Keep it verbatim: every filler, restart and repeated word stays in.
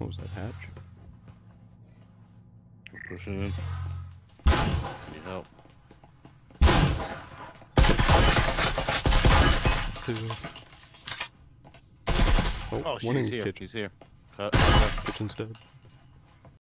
was that hatch? We're pushing in. Need help. Two. Oh, Oh, one in she's here. kitchen. She's here. Cut. Kitchen's dead.